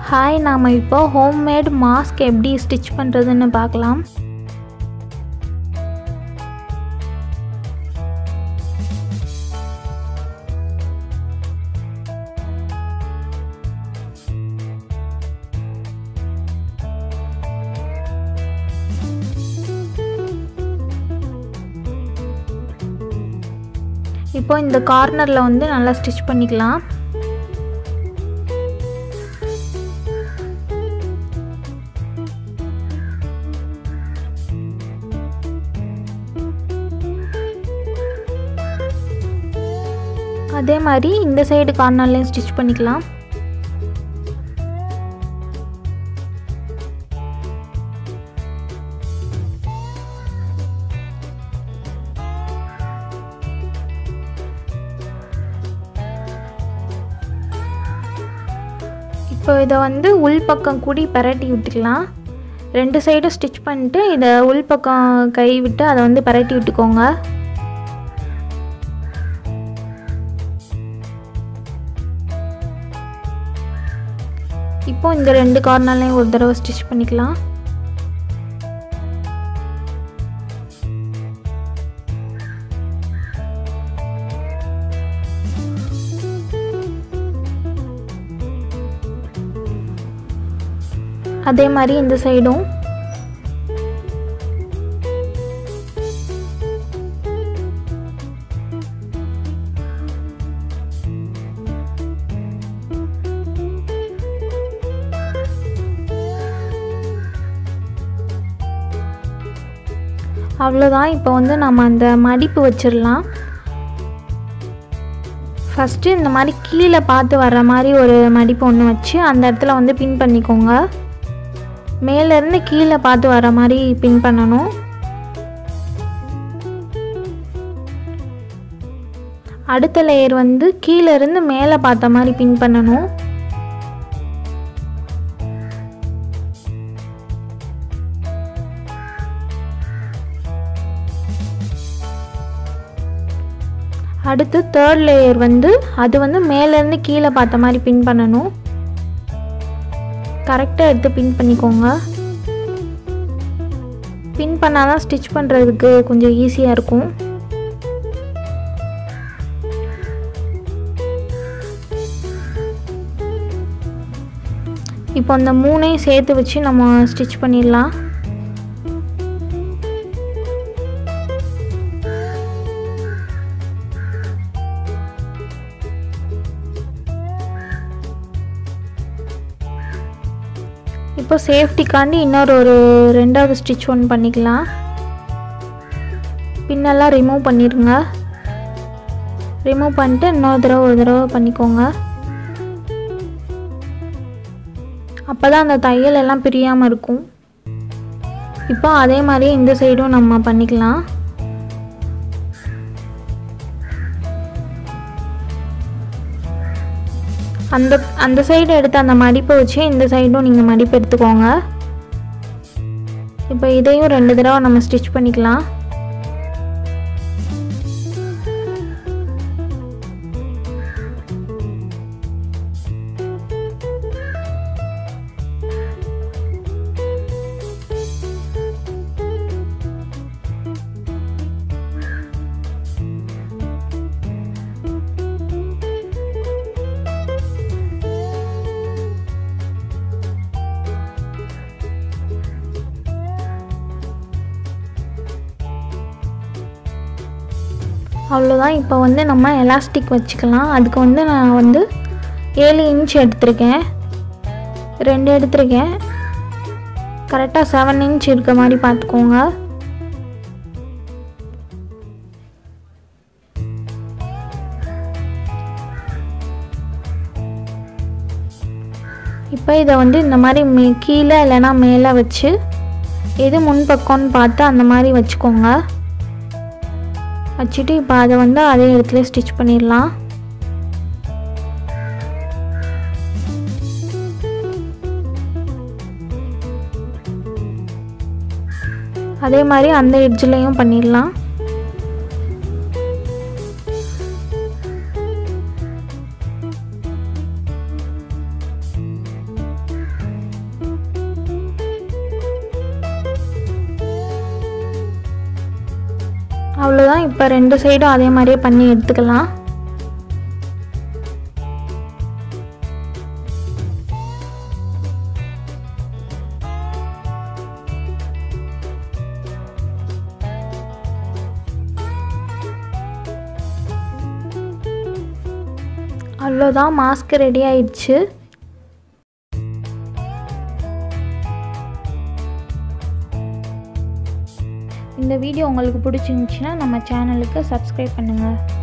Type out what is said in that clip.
Hi, நாம் இப்போ homemade mask எப்படி ஸ்டிச் பண்ணுறதுன்னு பார்க்கலாம். இப்போ இந்த கார்னரில் வந்து நல்லா ஸ்டிச் பண்ணிக்கலாம். அதே மாதிரி இந்த சைடு கார்னர்லையும் ஸ்டிச் பண்ணிக்கலாம். இப்போ இதை வந்து உள் பக்கம் கூடி பரட்டி விட்டுக்கலாம். ரெண்டு சைடும் ஸ்டிச் பண்ணிட்டு இதை உள் பக்கம் கை விட்டு அதை வந்து பரட்டி விட்டுக்கோங்க. இப்போ இந்த ரெண்டு கார்னர்லையும் ஒரு தடவை ஸ்டிச் பண்ணிக்கலாம். அதே மாதிரி இந்த சைடும். அவ்வளோதான். இப்போ வந்து நம்ம அந்த மடிப்பு வச்சிடலாம். ஃபஸ்ட்டு இந்த மாதிரி கீழே பார்த்து வர்ற மாதிரி ஒரு மடிப்பு ஒன்று வச்சு அந்த இடத்துல வந்து பின் பண்ணிக்கோங்க. மேலேருந்து கீழே பார்த்து வர மாதிரி பின் பண்ணணும். அடுத்த லேயர் வந்து கீழே இருந்து மேலே பார்த்த மாதிரி பின் பண்ணணும். அடுத்து தேர்ட் லேயர் வந்து அது வந்து மேலேருந்து கீழே பார்த்த மாதிரி பின் பண்ணணும். கரெக்டாக எடுத்து பின் பண்ணிக்கோங்க. பின் பண்ணால் தான் ஸ்டிச் பண்ணுறதுக்கு கொஞ்சம் ஈஸியாக இருக்கும். இப்போ அந்த மூணையும் சேர்த்து வச்சு நம்ம ஸ்டிச் பண்ணிடலாம். இப்போ சேஃப்டிக்காண்டி இன்னொரு ரெண்டாவது ஸ்டிச் ஒன்று பண்ணிக்கலாம். பின்னெல்லாம் ரிமூவ் பண்ணிடுங்க. ரிமூவ் பண்ணிட்டு ஒரு தடவை பண்ணிக்கோங்க. அப்போ தான் அந்த தையல் எல்லாம் பிரியாமல் இருக்கும். இப்போ அதே மாதிரி இந்த சைடும் நம்ம பண்ணிக்கலாம். அந்த சைடு எடுத்து அந்த மடிப்பை வச்சு இந்த சைடும் நீங்கள் மடிப்பு எடுத்துக்கோங்க. இப்போ இதையும் ரெண்டு தடவை நம்ம ஸ்டிச் பண்ணிக்கலாம். அவ்வளோதான். இப்போ வந்து நம்ம எலாஸ்டிக் வச்சுக்கலாம். அதுக்கு வந்து நான் வந்து 7 இன்ச் எடுத்திருக்கேன். 2 எடுத்திருக்கேன். கரெக்டாக 7 இன்ச் இருக்க மாதிரி பார்த்துக்கோங்க. இப்போ இதை வந்து இந்த மாதிரி கீழே இல்லைன்னா மேலே வச்சு எது முன்பக்கம்னு பார்த்து அந்த மாதிரி வச்சுக்கோங்க. வச்சுட்டு இப்போ அதை வந்து அதே இடத்துல ஸ்டிச் பண்ணிடலாம். அதே மாதிரி அந்த எட்ஜ்லையும் பண்ணிடலாம். அவ்வளோதான். இப்போ 2 சைடும் அதே மாதிரியே பண்ணி எடுத்துக்கலாம். அவ்வளோதான், மாஸ்க் ரெடி ஆயிடுச்சு. இந்த வீடியோ உங்களுக்கு பிடிச்சிருந்துச்சுன்னா நம்ம சேனலுக்கு சப்ஸ்கிரைப் பண்ணுங்கள்.